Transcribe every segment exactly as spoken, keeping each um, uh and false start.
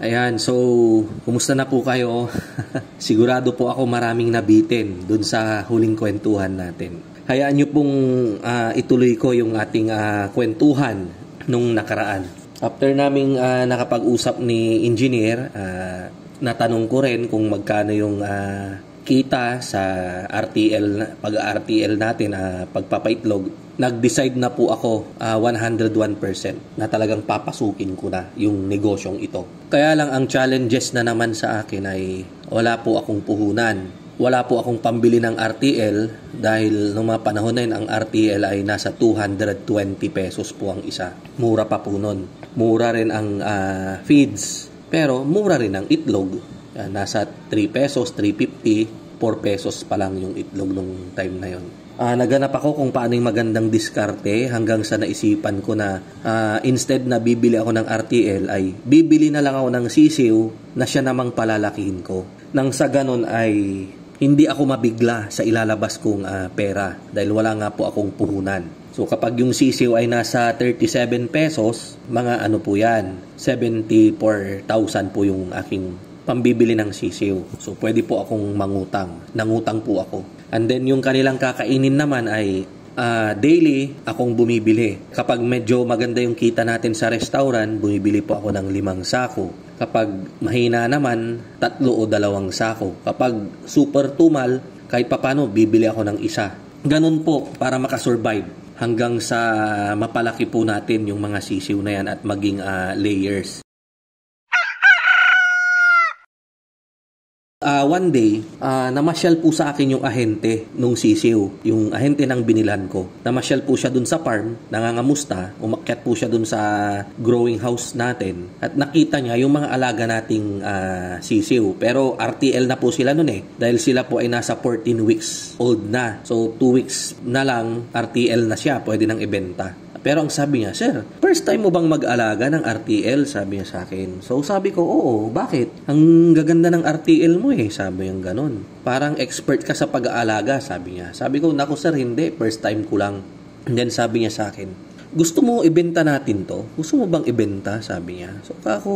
Ayan, so, kumusta na po kayo? Sigurado po ako maraming nabitin dun sa huling kwentuhan natin. Hayaan nyo pong uh, ituloy ko yung ating uh, kwentuhan nung nakaraan. After naming uh, nakapag-usap ni engineer, uh, natanong ko rin kung magkano yung uh, kita sa R T L, pag-R T L natin, uh, pagpapaitlog. Nag-decide na po ako uh, one hundred one percent na talagang papasukin ko na yung negosyong ito. Kaya lang ang challenges na naman sa akin ay wala po akong puhunan. Wala po akong pambili ng R T L dahil noong mga panahon na yun, ang R T L ay nasa two hundred twenty pesos po ang isa. Mura pa po nun. Mura rin ang uh, feeds, pero mura rin ang itlog. Uh, nasa three pesos, three fifty, four pesos pa lang yung itlog nung time na yun. Uh, naganap ako kung paano yung magandang diskarte hanggang sa naisipan ko na uh, instead na bibili ako ng R T L ay bibili na lang ako ng sisiw na siya namang palalakihin ko. Nang sa ganun ay hindi ako mabigla sa ilalabas kong uh, pera dahil wala nga po akong puhunan. So kapag yung sisiw ay nasa thirty-seven pesos, mga ano po yan, seventy-four thousand po yung aking pambibili ng sisiw. So pwede po akong mangutang. Nangutang po ako. And then yung kanilang kakainin naman ay uh, daily akong bumibili. Kapag medyo maganda yung kita natin sa restaurant, bumibili po ako ng limang sako. Kapag mahina naman, tatlo o dalawang sako. Kapag super tumal, kahit papano, bibili ako ng isa. Ganun po para makasurvive hanggang sa mapalaki po natin yung mga sisiw na yan at maging uh, layers. Uh, one day, uh, namasyal po sa akin yung ahente nung sisiw, yung ahente ng binilan ko. Namasyal po siya dun sa farm, nangangamusta, umakyat po siya dun sa growing house natin at nakita niya yung mga alaga nating uh, sisiw. Pero R T L na po sila nun eh, dahil sila po ay nasa fourteen weeks old na. So two weeks na lang R T L na siya, pwede nang ibenta. Pero ang sabi niya, sir, first time mo bang mag-alaga ng R T L? Sabi niya sa akin. So sabi ko, oo, bakit? Ang gaganda ng R T L mo eh, sabi niya ganun. Parang expert ka sa pag-aalaga, sabi niya. Sabi ko, naku sir, hindi, first time ko lang. And then sabi niya sa akin, gusto mo ibenta natin to? Gusto mo bang ibenta? Sabi niya. So ako,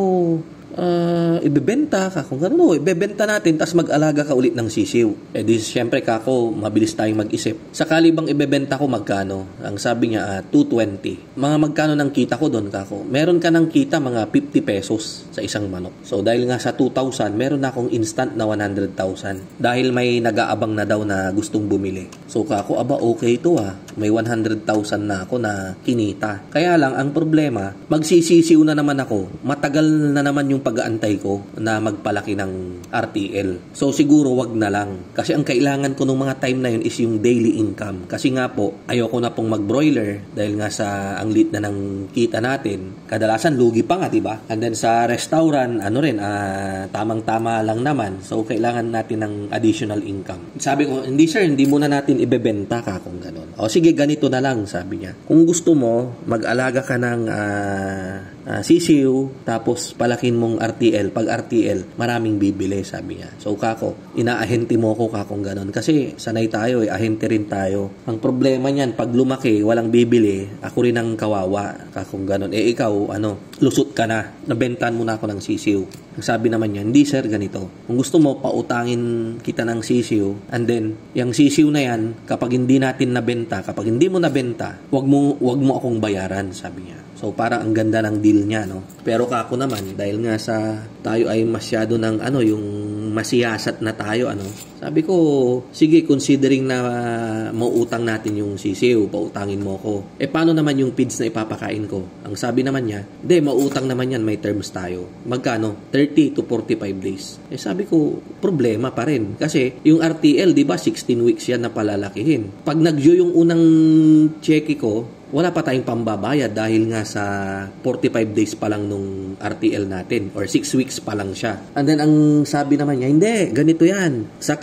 uh, ibebenta ka. Kung gano'n, no, ibebenta natin, tapos mag-alaga ka ulit ng sisiw. Eh di, syempre kako, mabilis tayong mag-isip. Sakali bang ibebenta ko, magkano? Ang sabi niya, uh, two twenty. Mga magkano ng kita ko doon, kako? Meron ka ng kita, mga fifty pesos sa isang manok. So, dahil nga sa two thousand, meron na akong instant na one hundred thousand. Dahil may nag-aabang na daw na gustong bumili. So, kako, aba, okay to ah. May one hundred thousand na ako na kinita. Kaya lang, ang problema, magsisisiw na naman ako. Matagal na naman yung pag-aantay ko na magpalaki ng R T L. So siguro wag na lang. Kasi ang kailangan ko nung mga time na yun is yung daily income. Kasi nga po, ayoko na pong mag-broiler dahil nga sa ang lit na ng kita natin. Kadalasan lugi pa nga, diba? And then sa restaurant, ano rin, uh, tamang-tama lang naman. So kailangan natin ng additional income. Sabi ko, hindi sir, hindi muna natin ibebenta ka kung ganun. O sige, ganito na lang, sabi niya. Kung gusto mo, mag-alaga ka ng uh, uh, sisiw, tapos palakin mong R T L. Pag R T L, maraming bibili, sabi niya. So, kako, inaahente mo ko kakong ganun. Kasi, sanay tayo eh, ahente rin tayo. Ang problema niyan, pag lumaki, walang bibili, ako rin ang kawawa, kakong ganun. Eh, ikaw, ano, lusot ka na. Nabentan mo na ako ng sisiw. Ang sabi naman niya, hindi sir, ganito. Kung gusto mo, pautangin kita ng sisiw, and then, yung sisiw na yan, kapag hindi natin nabenta, kapag hindi mo nabenta, wag mo, wag mo akong bayaran, sabi niya. So, parang ang ganda ng deal niya, no? Pero kako naman, dahil nga sa tayo ay masyado ng, ano, yung masiyasat na tayo, ano? Sabi ko, sige, considering na uh, mauutang natin yung sisiw, pautangin mo ko. Eh, paano naman yung feeds na ipapakain ko? Ang sabi naman niya, hindi, mauutang naman yan, may terms tayo. Magkano? thirty to forty-five days. Eh, sabi ko, problema pa rin. Kasi, yung R T L, di ba, sixteen weeks yan na palalakihin. Pag nag-due yung unang cheque ko, wala pa tayong pambabayad dahil nga sa forty-five days pa lang nung R T L natin or six weeks pa lang siya. And then ang sabi naman niya, hindi, ganito yan. Saka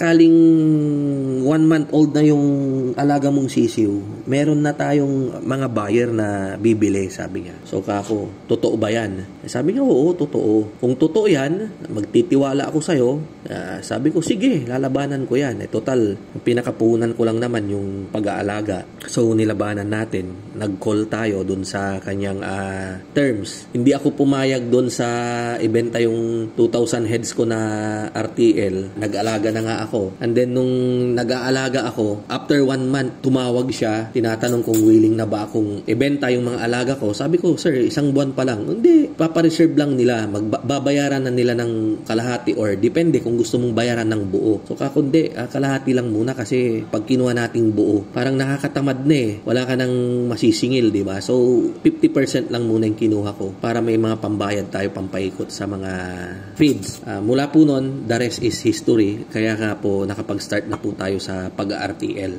sakaling one month old na yung alaga mong sisiw, meron na tayong mga buyer na bibili, sabi niya. So kako, totoo ba yan? Sabi niya, oo, totoo. Kung totoo yan, magtitiwala ako sa'yo. Uh, sabi ko, sige, lalabanan ko yan. Eh, total, pinakapunan ko lang naman yung pag-aalaga. So nilabanan natin. Nag-call tayo dun sa kanyang uh, terms. Hindi ako pumayag dun sa ibenta yung two thousand heads ko na R T L. Nag-alaga na nga ako. And then nung nag-aalaga ako, after one month, tumawag siya. Tinatanong kung willing na ba akong ibenta yung mga alaga ko. Sabi ko, sir, isang buwan pa lang. Hindi, papareserve lang nila. Magbabayaran na nila ng kalahati or depende kung gusto mong bayaran ng buo. So kakundi, uh, kalahati lang muna kasi pag kinuha nating buo, parang nakakatamad na eh. Wala ka nang masisingil, di ba? So fifty percent lang muna yung kinuha ko para may mga pambayad tayo, pampaikot sa mga feeds. Uh, mula po nun, the rest is history. Kaya nga po, nakapag-start na po tayo sa pag-R T L.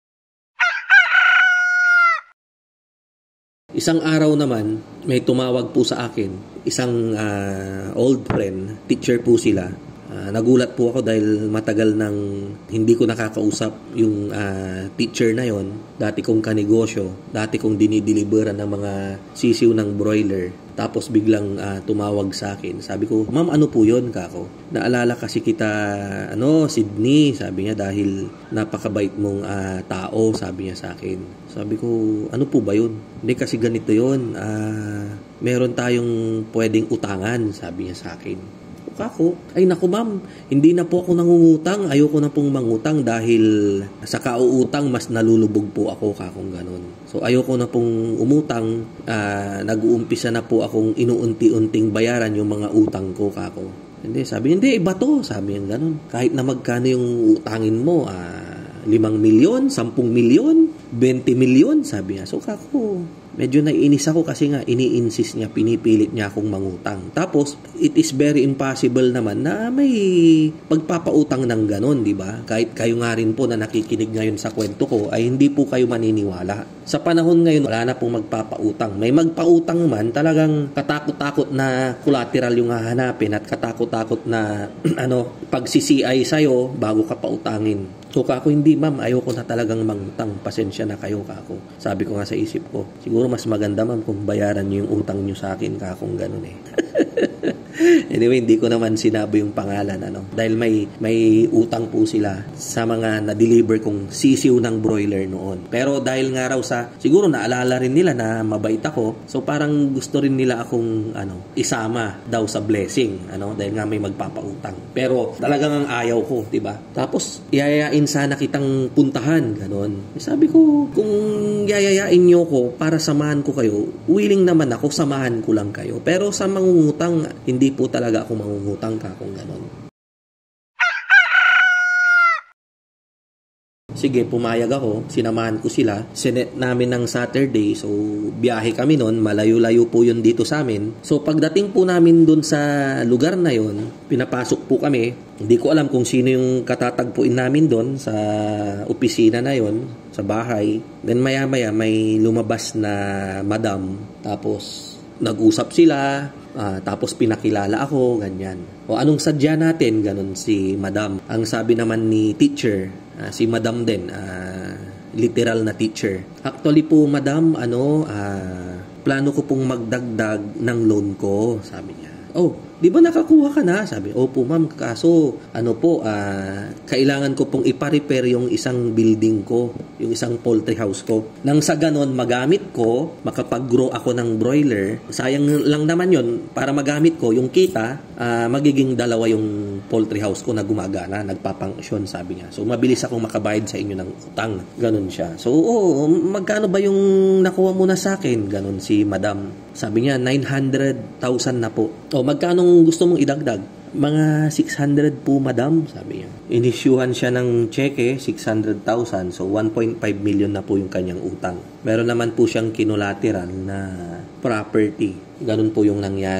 Isang araw naman, may tumawag po sa akin. Isang uh, old friend, teacher po sila. Uh, nagulat po ako dahil matagal nang hindi ko nakakausap yung uh, teacher na yon. Dati kong kanegosyo, dati kong dinideliveran ng mga sisiw ng broiler. Tapos biglang uh, tumawag sa akin. Sabi ko, ma'am, ano po yun, kako? Naalala kasi kita, ano, Sydney, sabi niya, dahil napakabait mong uh, tao, sabi niya sa akin. Sabi ko, ano po ba yun? Hindi, kasi ganito yun. Uh, meron tayong pwedeng utangan, sabi niya sa akin. Kako, ay naku ma'am, hindi na po ako nangungutang, ayoko na pong mangutang dahil sa kauutang mas nalulubog po ako, kakong ganon. So ayoko na pong umutang, uh, nag-uumpisa na po akong inuunti-unting bayaran yung mga utang ko, kako. Hindi, sabi, hindi, iba to, sabi niya ganon. Kahit na magkano yung utangin mo, ah, limang milyon, sampung milyon, bente milyon, sabi niya. So kako, medyo naiinis ako kasi nga ini-insist niya, pinipilit niya akong mangutang. Tapos, it is very impossible naman na may pagpapautang ng ganon, di ba? Kahit kayo nga rin po na nakikinig ngayon sa kwento ko, ay hindi po kayo maniniwala. Sa panahon ngayon, wala na pong magpapautang. May magpautang man, talagang katakot-takot na collateral yung hahanapin at katakot-takot na ano, pag-C C I sa'yo bago ka pautangin. So, kako, hindi ma'am, ayoko na talagang mangutang. Pasensya na kayo, kako. Sabi ko nga sa isip ko, siguro mas maganda ma'am kung bayaran niyo yung utang niyo sa akin, kakong ganun eh. Anyway, hindi ko naman sinabi yung pangalan, ano, dahil may may utang po sila sa mga na-deliver kong sisiw ng broiler noon. Pero dahil nga raw sa, siguro naalala rin nila na mabait ako, so parang gusto rin nila akong ano, isama daw sa blessing, ano, dahil nga may magpapautang. Pero talagang ang ayaw ko, 'di ba? Tapos yayayain sana kitang puntahan, ganon. Sabi ko, kung yayayain niyo ko para samahan ko kayo, willing naman ako, samahan ko lang kayo. Pero sa mangungutang, hindi po talaga ako mangungutang, kakong ganon. Sige, pumayag ako, sinamahan ko sila. Sinet namin ng Saturday, so biyahe kami nun, malayo-layo po yun dito sa amin. So pagdating po namin dun sa lugar na yun, pinapasok po kami. Hindi ko alam kung sino yung katatagpuin namin dun sa opisina na yun, sa bahay. Then maya-maya may lumabas na madam, tapos nag-usap sila, uh, tapos pinakilala ako, ganyan. O anong sadya natin, ganon si madam. Ang sabi naman ni teacher, uh, si madam din, uh, literal na teacher. Actually po madam, ano, uh, plano ko pong magdagdag ng loan ko, sabi niya. Oh, di ba nakakuha ka na? Sabi, opo ma'am, kaso ano po, uh, kailangan ko pong ipa-repair yung isang building ko, yung isang poultry house ko. Nang sa ganon, magamit ko, makapag-grow ako ng broiler. Sayang lang naman yon, para magamit ko yung kita, uh, magiging dalawa yung poultry house ko na gumagana, nagpapangsyon, sabi niya. So, mabilis akong makabayad sa inyo ng utang. Ganon siya. So, oh, magkano ba yung nakuha mo na sa akin? Ganon si madam. Sabi niya, nine hundred thousand na po. O, magkano gusto mong idagdag? Mga six hundred po, madam, sabi niya. Inisyuhan siya ng cheque, six hundred thousand. So, one point five million na po yung kanyang utang. Meron naman po siyang kinolateral na property. Ganun po yung nangyari.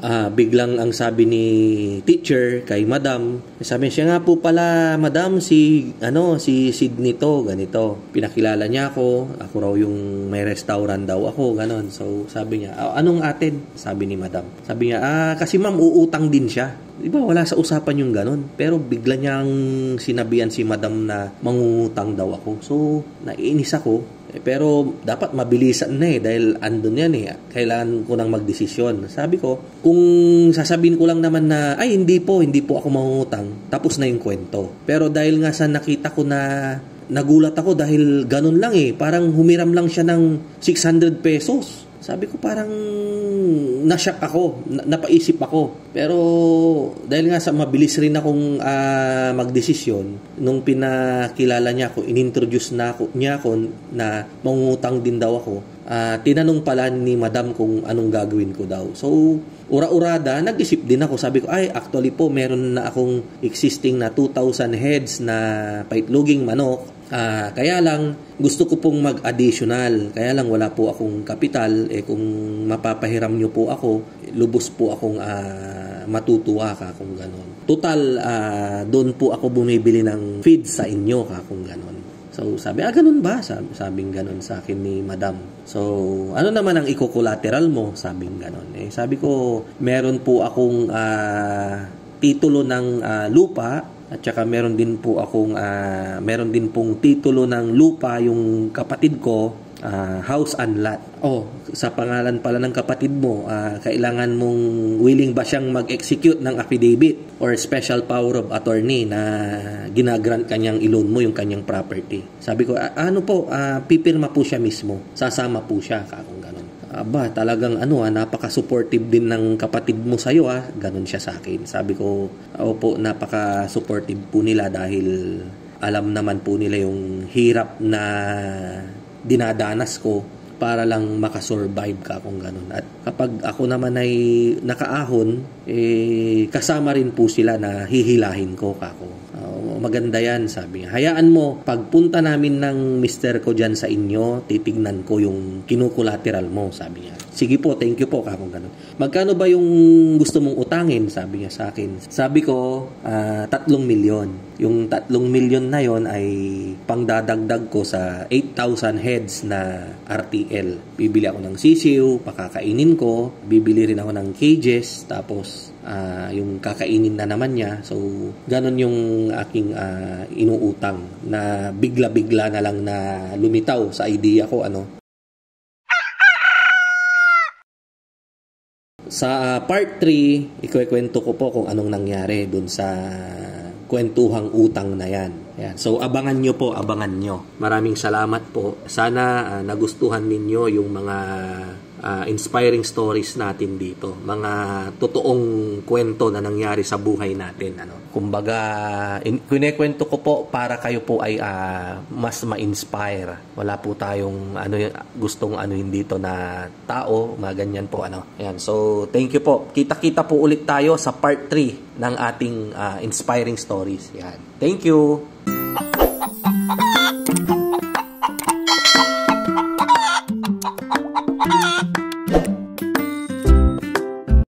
Ah, biglang ang sabi ni teacher kay madam, sabi siya nga po pala, madam, si ano si Sydney to, ganito. Pinakilala niya ako, ako raw yung may restaurant daw ako, ganon. So sabi niya, "Ah, anong atin?" Sabi ni madam. Sabi niya, "Ah, kasi ma'am uutang din siya." Di ba wala sa usapan yung ganon? Pero bigla niyang sinabihan si madam na mangungutang daw ako. So naiinis ako. Eh, pero dapat mabilisan na eh dahil andun yan eh. Kailangan ko nang magdesisyon. Sabi ko, kung sasabihin ko lang naman na, ay hindi po, hindi po ako mangungutang, tapos na yung kwento. Pero dahil nga sa nakita ko na nagulat ako dahil ganun lang eh. Parang humiram lang siya ng six hundred pesos. Sabi ko parang na-shock ako, na- napaisip ako. Pero dahil nga sa mabilis rin akong uh, magdesisyon, nung pinakilala niya ako, inintroduce na ako, niya ako na mangungutang din daw ako, uh, tinanong pala ni madam kung anong gagawin ko daw. So, ura-urada, nag-isip din ako. Sabi ko, ay actually po, meron na akong existing na two thousand heads na paitloging manok. Uh, kaya lang, gusto ko pong mag-additional. Kaya lang, wala po akong kapital. Eh, kung mapapahiram nyo po ako, lubos po akong uh, matutuwa ka kung ganon. Total, uh, doon po ako bumibili ng feed sa inyo ka kung ganon. So, sabi, ah, ganun ba? Sabi, sabing ganon sa akin ni madam. So, ano naman ang iko-collateral mo? Sabing ganon. Eh, sabi ko, meron po akong uh, titulo ng uh, lupa. At saka meron din po akong uh, meron din pong titulo ng lupa yung kapatid ko, uh, house and lot. Oh, sa pangalan pala ng kapatid mo, uh, kailangan mong willing ba siyang mag-execute ng affidavit or special power of attorney na ginagrant kanyang i-loan mo yung kanyang property. Sabi ko, ano po, uh, pipirma po siya mismo. Sasama po siya, kakong ganon. Aba, talagang ano ah, napaka-supportive din ng kapatid mo sa'yo ah. Ganon siya sa akin. Sabi ko, opo, napaka-supportive po nila dahil alam naman po nila yung hirap na dinadanas ko para lang makasurvive ka kung ganon. At kapag ako naman ay nakaahon, eh, kasama rin po sila na hihilahin ko kako. Uh, maganda yan, sabi niya. Hayaan mo, pagpunta namin ng mister ko dyan sa inyo, titignan ko yung kinukulateral mo, sabi niya. Sige po, thank you po, kakong ganun. Magkano ba yung gusto mong utangin, sabi niya sa akin. Sabi ko, uh, tatlong milyon. Yung tatlong milyon na yon ay pangdadagdag ko sa eight thousand heads na R T L. Bibili ako ng sisiw, pakakainin ko, bibili rin ako ng cages, tapos uh, yung kakainin na naman niya. So, ganun yung aking uh, inuutang na bigla-bigla na lang na lumitaw sa idea ko, ano. Sa uh, part three, ikukwento ko po kung anong nangyari dun sa kwentuhang utang na yan. Yan. So, abangan nyo po, abangan nyo. Maraming salamat po. Sana uh, nagustuhan ninyo yung mga uh, inspiring stories natin dito. Mga totoong kwento na nangyari sa buhay natin. Ano? Kumbaga, in- kinikwento ko po para kayo po ay uh, mas ma-inspire. Wala po tayong ano, gustong ano dito na tao, mga ganyan po. Ano? Yan. So, thank you po. Kita-kita po ulit tayo sa part three ng ating uh, inspiring stories. Yan. Thank you!